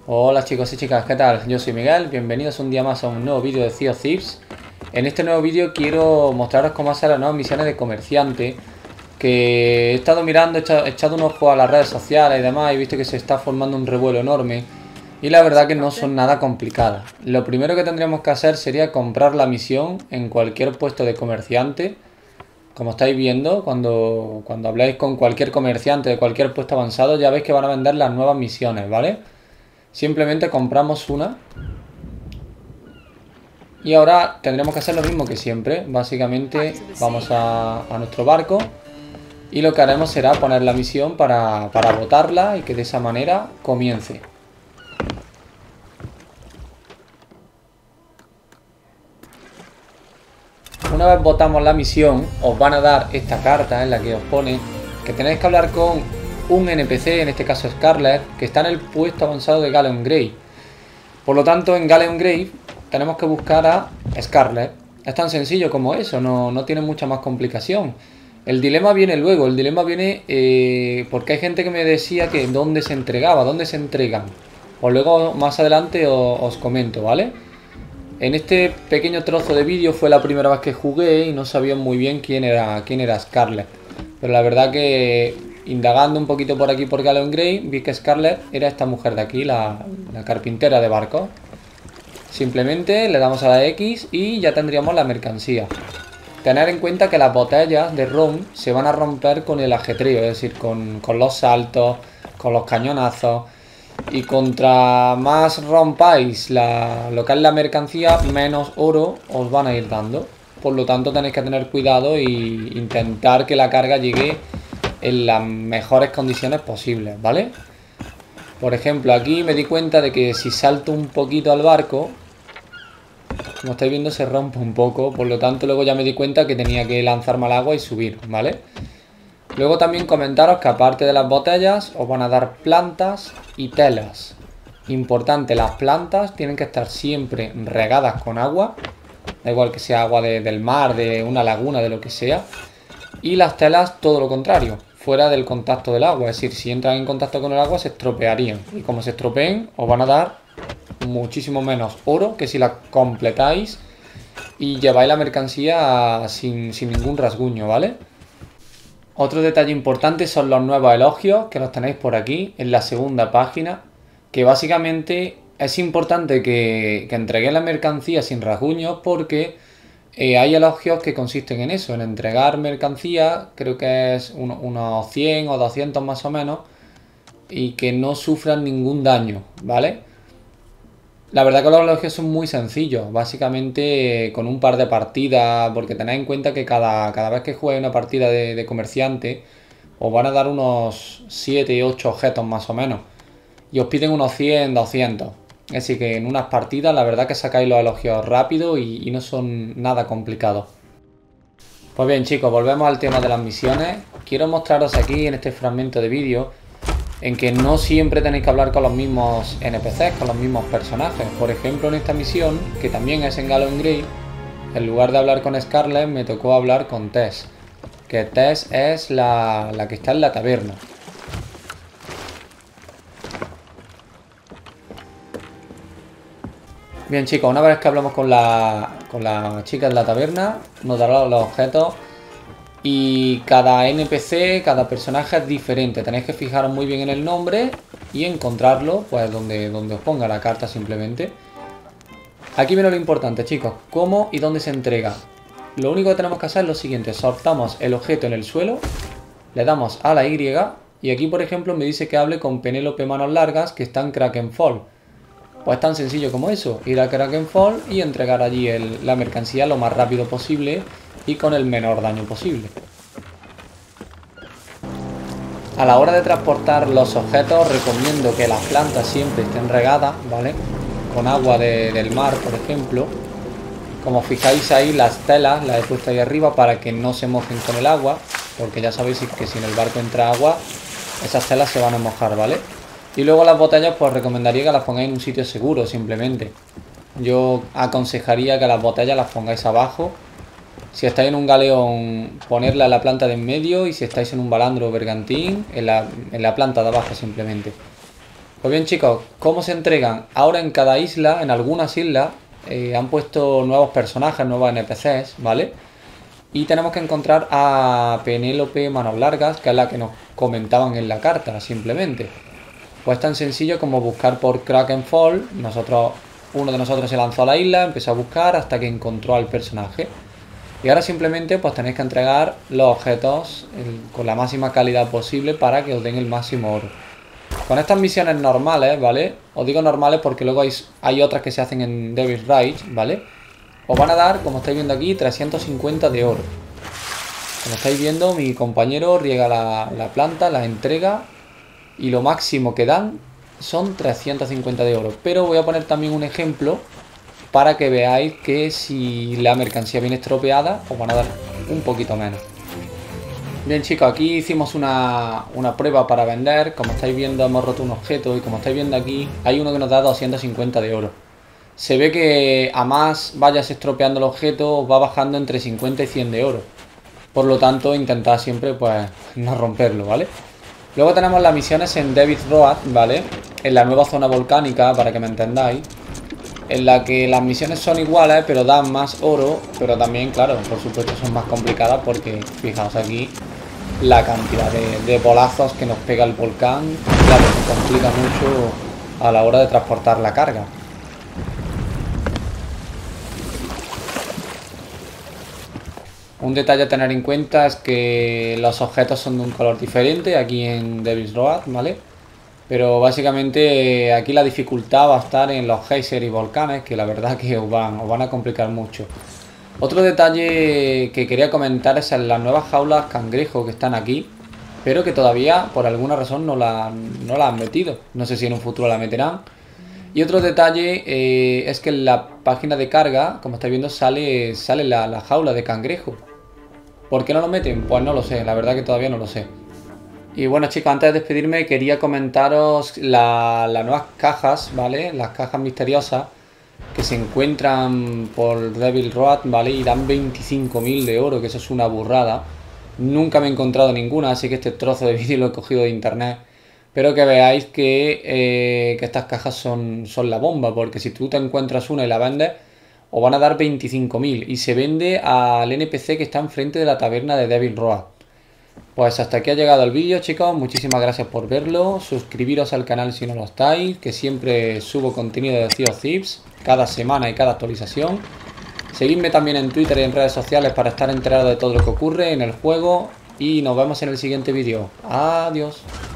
Hola chicos y chicas, ¿qué tal? Yo soy Miguel, bienvenidos un día más a un nuevo vídeo de Sea of Thieves. En este nuevo vídeo quiero mostraros cómo hacer las nuevas misiones de comerciante, que he estado mirando, he echado un ojo a las redes sociales y demás, y he visto que se está formando un revuelo enorme y la verdad que no son nada complicadas. Lo primero que tendríamos que hacer sería comprar la misión en cualquier puesto de comerciante. Como estáis viendo, cuando habláis con cualquier comerciante de cualquier puesto avanzado, ya veis que van a vender las nuevas misiones, ¿vale? Simplemente compramos una y ahora tendremos que hacer lo mismo que siempre. Básicamente vamos a nuestro barco y lo que haremos será poner la misión para botarla y que de esa manera comience. Una vez votamos la misión, os van a dar esta carta en la que os pone que tenéis que hablar con un NPC, en este caso Scarlet, que está en el puesto avanzado de Galeon Grave. Por lo tanto, en Galeon Grave tenemos que buscar a Scarlet. Es tan sencillo como eso, no tiene mucha más complicación. El dilema viene luego, el dilema viene porque hay gente que me decía que dónde se entregaba, dónde se entregan. Pues luego más adelante os comento, ¿vale? En este pequeño trozo de vídeo fue la primera vez que jugué y no sabía muy bien quién era Scarlet. Pero la verdad que indagando un poquito por aquí por Galeon Grave, vi que Scarlet era esta mujer de aquí, la carpintera de barcos. Simplemente le damos a la X y ya tendríamos la mercancía. Tener en cuenta que las botellas de ron se van a romper con el ajetreo, es decir, con los saltos, con los cañonazos. Y contra más rompáis lo que es la mercancía, menos oro os van a ir dando. Por lo tanto tenéis que tener cuidado e intentar que la carga llegue en las mejores condiciones posibles, ¿vale? Por ejemplo, aquí me di cuenta de que si salto un poquito al barco, como estáis viendo, se rompe un poco. Por lo tanto, luego ya me di cuenta que tenía que lanzarme al agua y subir, ¿vale? Luego también comentaros que aparte de las botellas, os van a dar plantas y telas. Importante, las plantas tienen que estar siempre regadas con agua. Da igual que sea agua del mar, de una laguna, de lo que sea. Y las telas, todo lo contrario, fuera del contacto del agua. Es decir, si entran en contacto con el agua, se estropearían. Y como se estropeen, os van a dar muchísimo menos oro que si la completáis y lleváis la mercancía sin ningún rasguño, ¿vale? Otro detalle importante son los nuevos elogios, que los tenéis por aquí, en la segunda página, que básicamente es importante que entreguéis la mercancía sin rasguños porque hay elogios que consisten en eso, en entregar mercancía, creo que es unos 100 o 200 más o menos, y que no sufran ningún daño, ¿vale? La verdad que los elogios son muy sencillos, básicamente con un par de partidas, porque tened en cuenta que cada vez que juegues una partida de comerciante, os van a dar unos 7 u 8 objetos más o menos, y os piden unos 100, 200. Es decir, que en unas partidas la verdad que sacáis los elogios rápido y no son nada complicados. Pues bien chicos, volvemos al tema de las misiones. Quiero mostraros aquí en este fragmento de vídeo en que no siempre tenéis que hablar con los mismos NPCs, con los mismos personajes. Por ejemplo, en esta misión, que también es en Galeon Grave, en lugar de hablar con Scarlet, me tocó hablar con Tess. Que Tess es la que está en la taberna. Bien chicos, una vez que hablamos con la chica de la taberna, nos dará los objetos. Y cada NPC, cada personaje es diferente. Tenéis que fijaros muy bien en el nombre y encontrarlo pues donde os ponga la carta simplemente. Aquí viene lo importante, chicos. ¿Cómo y dónde se entrega? Lo único que tenemos que hacer es lo siguiente. Soltamos el objeto en el suelo, le damos a la Y y aquí, por ejemplo, me dice que hable con Penélope Manos Largas, que está en Krakenfall. Pues tan sencillo como eso. Ir a Krakenfall y entregar allí la mercancía lo más rápido posible y con el menor daño posible. A la hora de transportar los objetos recomiendo que las plantas siempre estén regadas, ¿vale? Con agua del mar, por ejemplo. Como fijáis ahí, las telas las he puesto ahí arriba para que no se mojen con el agua, porque ya sabéis que si en el barco entra agua, esas telas se van a mojar, ¿vale? Y luego las botellas pues recomendaría que las pongáis en un sitio seguro simplemente. Yo aconsejaría que las botellas las pongáis abajo. Si estáis en un galeón, ponerla en la planta de en medio, y si estáis en un balandro o bergantín, en la planta de abajo simplemente. Pues bien chicos, ¿cómo se entregan? Ahora en cada isla, en algunas islas, han puesto nuevos personajes, nuevos NPCs, ¿vale? Y tenemos que encontrar a Penélope Manos Largas, que es la que nos comentaban en la carta, simplemente. Pues tan sencillo como buscar por Krakenfall. Uno de nosotros se lanzó a la isla, empezó a buscar hasta que encontró al personaje. Y ahora simplemente pues tenéis que entregar los objetos con la máxima calidad posible para que os den el máximo oro. Con estas misiones normales, ¿vale? Os digo normales porque luego hay otras que se hacen en Devil's Rage, ¿vale? Os van a dar, como estáis viendo aquí, 350 de oro. Como estáis viendo, mi compañero riega la planta, la entrega y lo máximo que dan son 350 de oro. Pero voy a poner también un ejemplo para que veáis que si la mercancía viene estropeada, os van a dar un poquito menos. Bien chicos, aquí hicimos una prueba para vender. Como estáis viendo, hemos roto un objeto y como estáis viendo aquí, hay uno que nos da 250 de oro. Se ve que a más vayas estropeando el objeto, va bajando entre 50 y 100 de oro. Por lo tanto, intentad siempre pues no romperlo, ¿vale? Luego tenemos las misiones en Devil's Road, ¿vale? En la nueva zona volcánica, para que me entendáis. En la que las misiones son iguales, pero dan más oro. Pero también, claro, por supuesto son más complicadas porque, fijaos aquí, la cantidad de bolazos que nos pega el volcán. Claro, se complica mucho a la hora de transportar la carga. Un detalle a tener en cuenta es que los objetos son de un color diferente aquí en Devil's Road, ¿vale? Pero básicamente aquí la dificultad va a estar en los geysers y volcanes, que la verdad que os van a complicar mucho. Otro detalle que quería comentar es en las nuevas jaulas cangrejo que están aquí, pero que todavía por alguna razón no la han metido. No sé si en un futuro la meterán. Y otro detalle es que en la página de carga, como estáis viendo, sale la jaula de cangrejo. ¿Por qué no lo meten? Pues no lo sé, la verdad que todavía no lo sé. Y bueno chicos, antes de despedirme quería comentaros las nuevas cajas, ¿vale? Las cajas misteriosas que se encuentran por Devil's Road, ¿vale? Y dan 25.000 de oro, que eso es una burrada. Nunca me he encontrado ninguna, así que este trozo de vídeo lo he cogido de internet. Pero que veáis que estas cajas son la bomba, porque si tú te encuentras una y la vendes, os van a dar 25.000 y se vende al NPC que está enfrente de la taberna de Devil's Road. Pues hasta aquí ha llegado el vídeo chicos, muchísimas gracias por verlo, suscribiros al canal si no lo estáis, que siempre subo contenido de Sea of Thieves, cada semana y cada actualización. Seguidme también en Twitter y en redes sociales para estar enterado de todo lo que ocurre en el juego y nos vemos en el siguiente vídeo. Adiós.